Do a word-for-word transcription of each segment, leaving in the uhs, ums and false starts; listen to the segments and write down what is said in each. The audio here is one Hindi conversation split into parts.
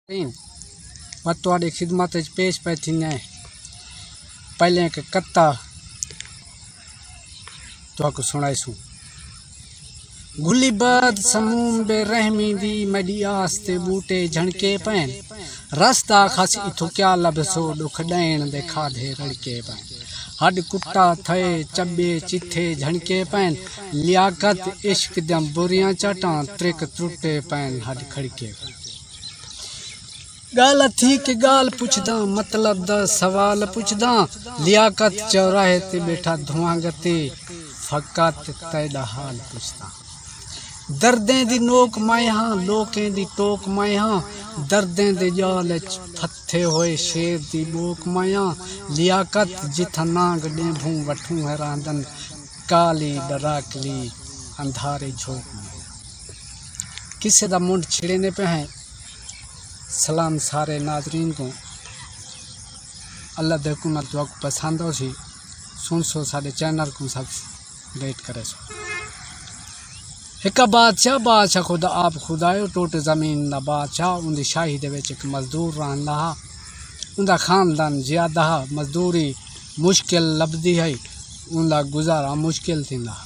मैं तुहाडी खिदमत च पेश पे थीने पहले एक कत्ता तुहाको सुनाईसूं। गुली बाद समूम बेरहमी दी मडी आस्ते बूटे झणके पैन रास्ता खास इथो क्या लभसो दुख ॾैण दे खाधे रड़के पैन हड कुट्टा थे चबे चिथे झणके पैन लियाकत इश्क दम बुरियां चटां त्रिक त्रुटे पैन हड खड़के पैन गाल थी के गाल पुछदा मतलब दा सवाल पुछदा लियाकत चौराहे ते बैठा धुआं गते फकत तेदा हाल पुछदा दर्दें दी नोक माया लोकें दी टोक माया दर्दें दे जाल फथे होए शेर दी बोक माया लियाकत जिथा नांग डेभूं वठूं हैरांदन काली डराकली अंधारे झोंक माया किसे दा मुंड छिड़ने पे है। सलाम सारे नाजरीन को अल्लाह देखो ना दुआ को पसंद हो सी सुन सो सारे चैनल को सब रेट करे सो एक बादशाह बादशाह खुदा आप खुदायो टोट जमीन ना बादशाह उनकी शाही दे विच एक मजदूर रहन रहा उनका खानदान ज्यादा मजदूरी मुश्किल लभदी है उनका गुजारा मुश्किल थींदा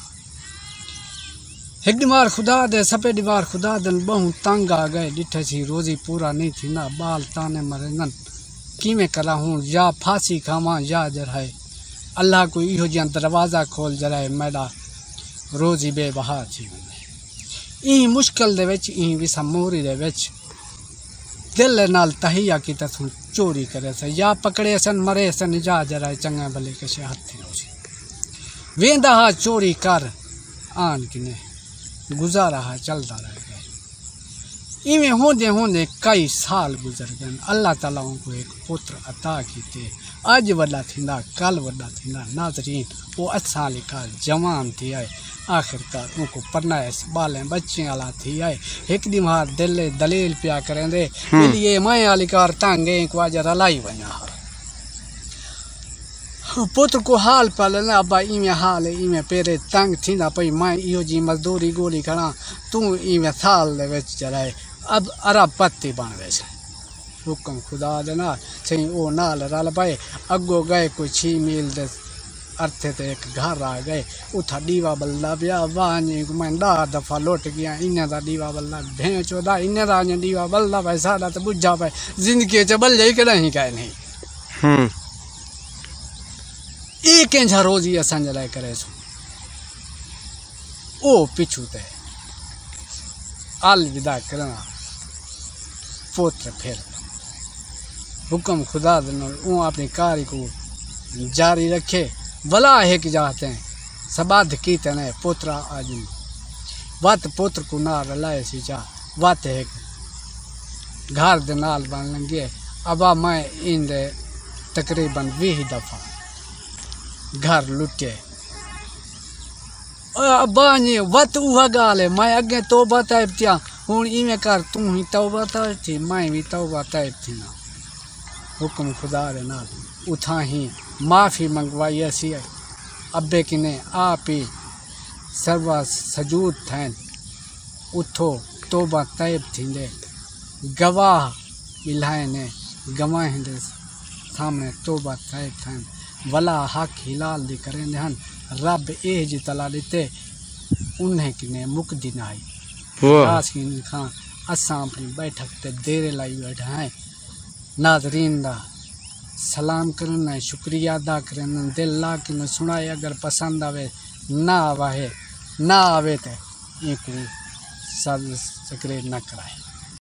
एक दीवार खुदा दे सपे दीवार खुदा दन बहु तंग आ गए डिठे सी रोजी पूरा नहीं थी ना बाल ताने मरन किमें करा हूँ या फांसी खावा या जराए अल्लाह को इहो जिया दरवाज़ा खोल जराए मैडा रोजी बेबहा थी ई मुश्किल दे विच ई विसा मोरी दे विच दिल नाल तहिया की तथू चोरी करे से या पकड़े सन मरे सन जा जराए चंगा भले किसे हथे हो वेंदा हा चोरी कर आन किने गुजारा है चलता रह गया इवें होंदे होंदे कई साल गुजर गए अल्लाह ताला उनको एक पुत्र अता कीते अज वड्डा थींदा कल वड्डा थींदा नाज़रीन वो असां लिखा जवान थी आए आखिरकार उनको पढ़नाए बालें बच्चे वाला थी आए एक दी मार दिल दलील पिया करेंदे इसलिए मैं आलिकार तंगे को आज रलाई वना पुत्र को हाल पालना अब्बा इवें हाल इवें पेरे तंग थींदा पई मैं इहो जी मजदूरी गोली करा तू इवें साल दे विच जराए अब अरब पत्ती बन वैसे हुक्म खुदा दे ना सही ओ नाल रल पाए अगो गए कोई छह मील दे अर्थे ते एक घर आ गए उथा दीवा बल्ला पिया वानी मैं डा दफा लौट गया इन्हें दा दीवा बल्ला भें चौदा इन्हें दा दीवा बल्ला भाई साडा ते बुझा पाए जिंदगी च बल जाई कदा ही काए नहीं हम्म एक इंझा रोजी असां जे लाइ करे सो ओ पिछू ते अलविदा करना पुत्र फिर हुक्म खुदा दनो वो अपनी कार्य को जारी रखे भला है कि जाते हैं सबाध की तने पुत्र आज वत पुत्र को ना रलाए सी जा वत है घर दे नाल बन लंगे अब मैं इन दे तकरीबन बीस दफा घर लुटे बानी वत उहा गाल है मैं अगे तौबा ताइब थिया हूँ इवें कर तू ही तौबा ताइब थी मैं भी तौबा ताइब थी ना हुक्म खुदा दे नाल उथा ही माफ़ी मंगवाई असी अब्बे किने आप ही सर्वा सजूद थैन उठो तौबा ताइब थींदे गवाह इलाहे ने गवाह दे सामने तौबा ताइब थैन वला हक हिलाल दी करें हन रब ए जी तला दिते उन्हें किने मुक दिन आई खास की खां असां अपनी बैठक ते देरे लाई बैठा है नाजरीन दा सलाम करना शुक्रिया अदा करना दिल ला कि सुनाए अगर पसंद आवे ना आवे ना आवे तो ये सब सक्रिय न कराए।